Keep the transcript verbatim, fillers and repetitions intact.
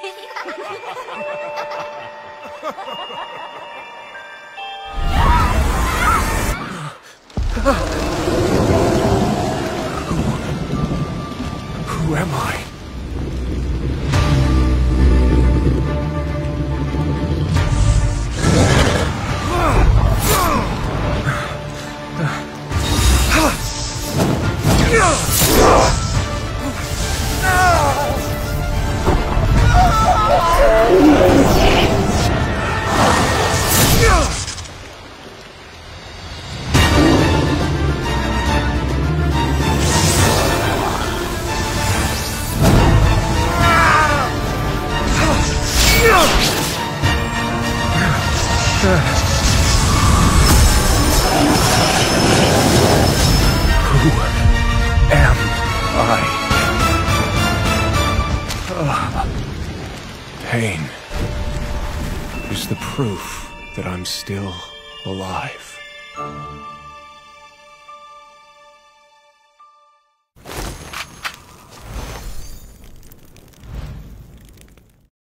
Who am I? Who am I? Uh, pain is the proof that I'm still alive.